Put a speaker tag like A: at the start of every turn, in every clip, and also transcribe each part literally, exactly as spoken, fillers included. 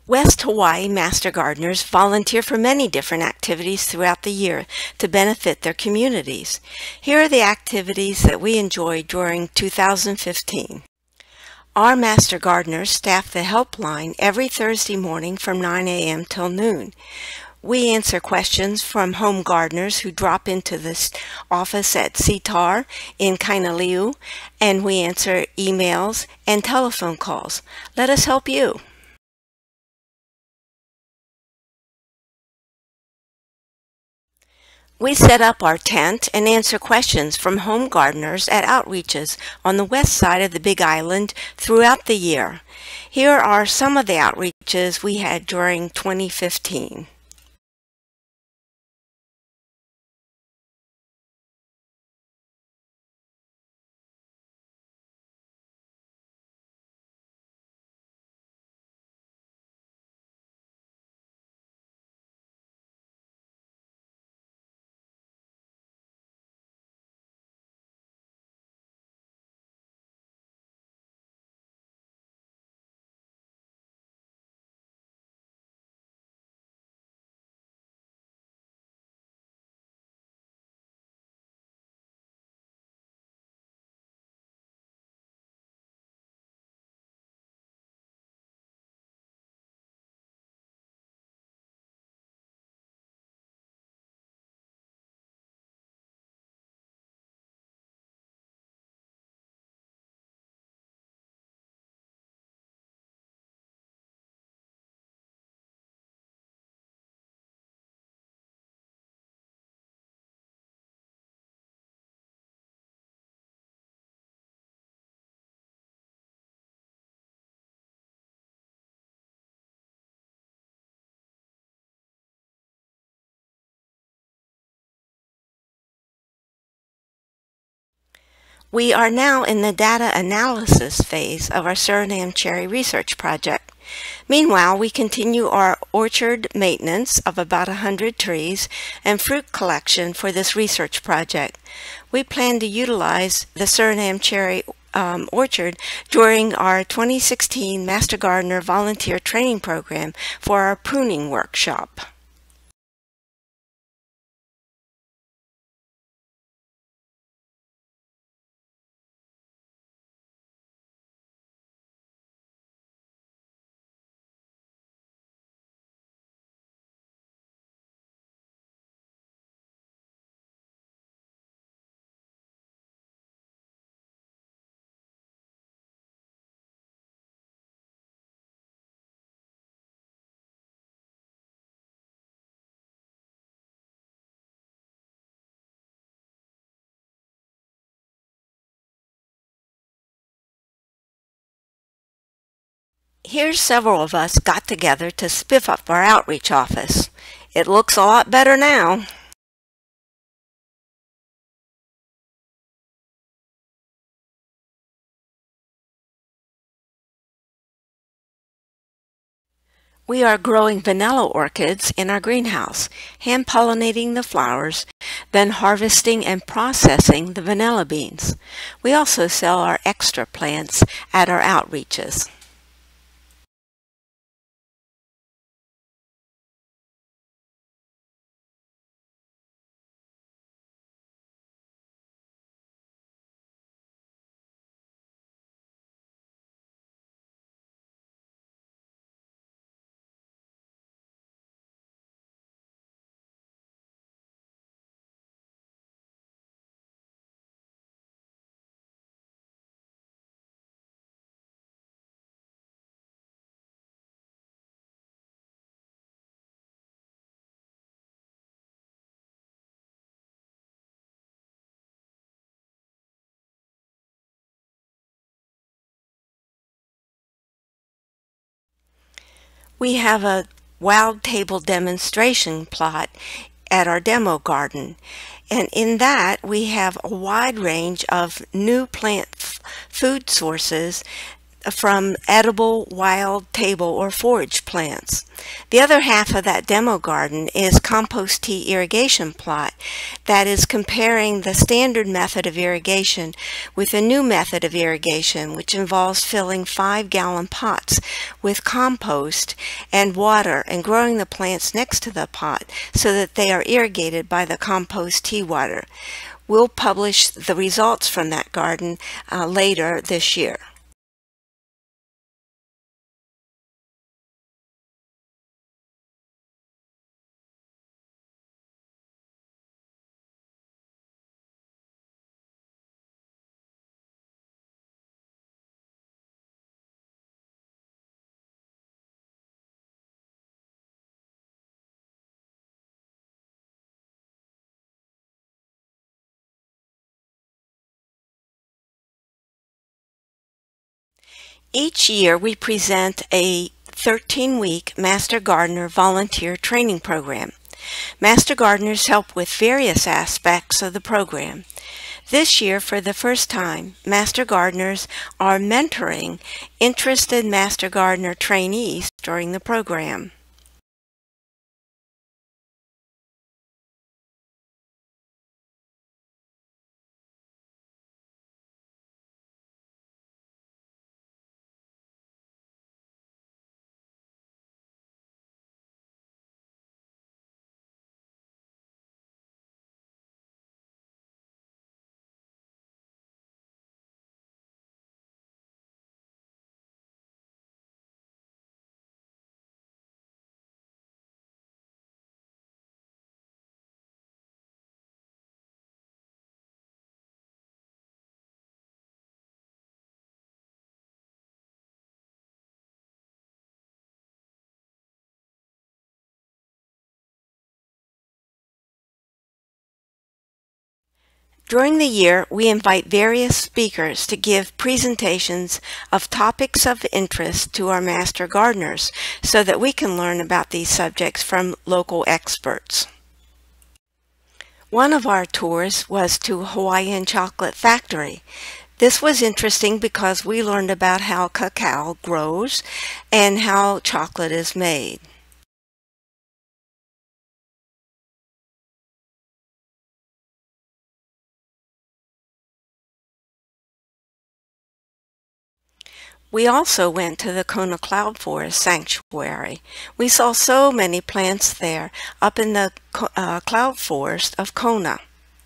A: West Hawaii Master Gardeners volunteer for many different activities throughout the year to benefit their communities. Here are the activities that we enjoyed during two thousand fifteen. Our Master Gardeners staff the helpline every Thursday morning from nine A M till noon. We answer questions from home gardeners who drop into this office at C T A R in Kainaliu, and we answer emails and telephone calls. Let us help you. We set up our tent and answer questions from home gardeners at outreaches on the west side of the Big Island throughout the year. Here are some of the outreaches we had during twenty fifteen. We are now in the data analysis phase of our Suriname cherry research project. Meanwhile, we continue our orchard maintenance of about one hundred trees and fruit collection for this research project. We plan to utilize the Suriname cherry um, orchard during our twenty sixteen Master Gardener Volunteer Training Program for our pruning workshop. Here's several of us got together to spiff up our outreach office. It looks a lot better now. We are growing vanilla orchids in our greenhouse, hand-pollinating the flowers, then harvesting and processing the vanilla beans. We also sell our extra plants at our outreaches. We have a wild table demonstration plot at our demo garden, and in that we have a wide range of new plant food sources from edible, wild, table, or forage plants. The other half of that demo garden is compost tea irrigation plot that is comparing the standard method of irrigation with a new method of irrigation, which involves filling five gallon pots with compost and water and growing the plants next to the pot so that they are irrigated by the compost tea water. We'll publish the results from that garden uh, later this year. Each year we present a thirteen week Master Gardener volunteer training program. Master Gardeners help with various aspects of the program. This year, for the first time, Master Gardeners are mentoring interested Master Gardener trainees during the program. During the year, we invite various speakers to give presentations of topics of interest to our Master Gardeners so that we can learn about these subjects from local experts. One of our tours was to Hawaiian Chocolate Factory. This was interesting because we learned about how cacao grows and how chocolate is made. We also went to the Kona Cloud Forest Sanctuary. We saw so many plants there up in the uh, cloud forest of Kona.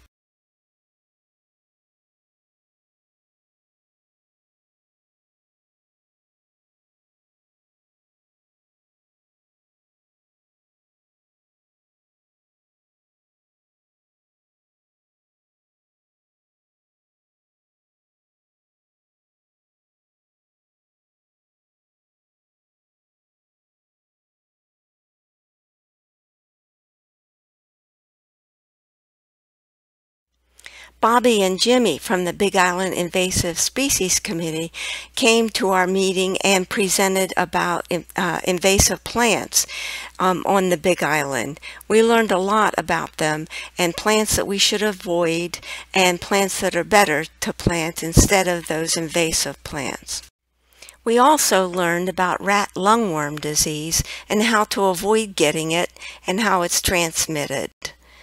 A: Bobby and Jimmy from the Big Island Invasive Species Committee came to our meeting and presented about uh, invasive plants um, on the Big Island. We learned a lot about them and plants that we should avoid and plants that are better to plant instead of those invasive plants. We also learned about rat lungworm disease and how to avoid getting it and how it's transmitted.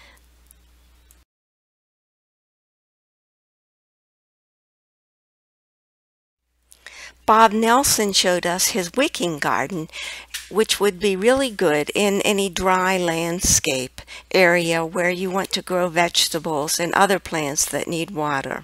A: Bob Nelson showed us his wicking garden, which would be really good in any dry landscape area where you want to grow vegetables and other plants that need water.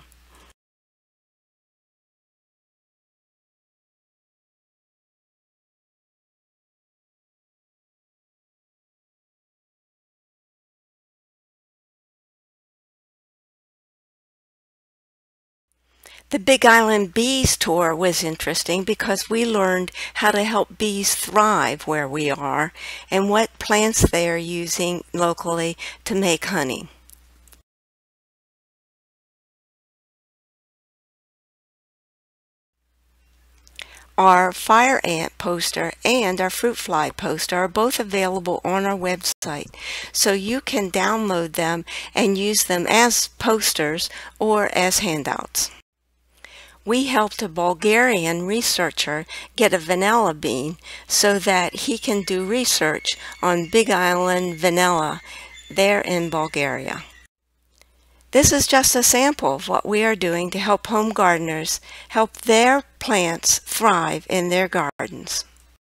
A: The Big Island Bees tour was interesting because we learned how to help bees thrive where we are and what plants they are using locally to make honey. Our fire ant poster and our fruit fly poster are both available on our website, so you can download them and use them as posters or as handouts. We helped a Bulgarian researcher get a vanilla bean so that he can do research on Big Island vanilla there in Bulgaria. This is just a sample of what we are doing to help home gardeners help their plants thrive in their gardens.